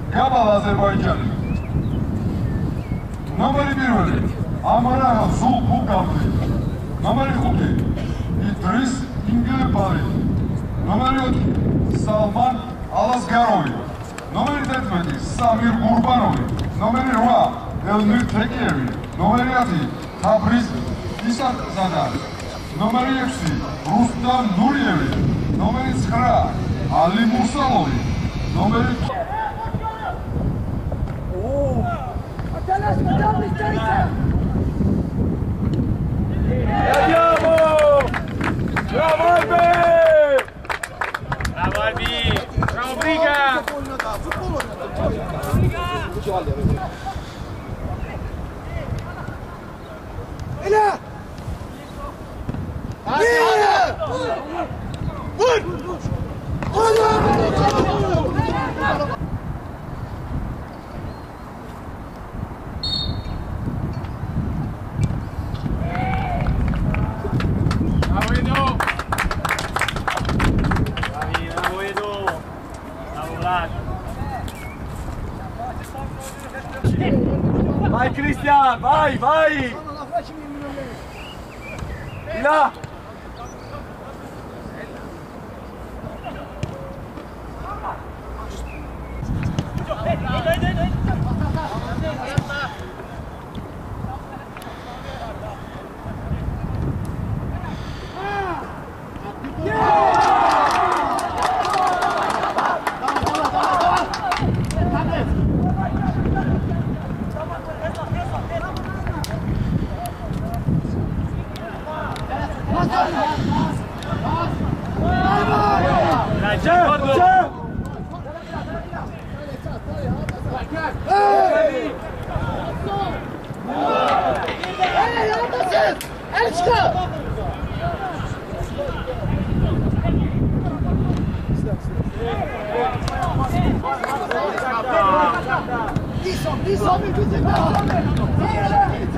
Gabala Azerbaycan. Numeri 1. Amara Zulpu Gabli. Numeri 5. İdris İngilbari. Numeri 4. Salman Alazgarovi. Numeri 4. Samir Gurbanovi. Numeri 8. Elmir Tekeri. Numeri 7. Tabriz İsat Zadar. Numeri 6. Rustam Nuriyevi. Numeri 9. Ali Mursalovi. Numeri 2. Andiamo! Bravo Albi! Bravo Albi! Bravo Briga! Ela! Vur! Vai Cristian, vai, vai! Di là! Lisa,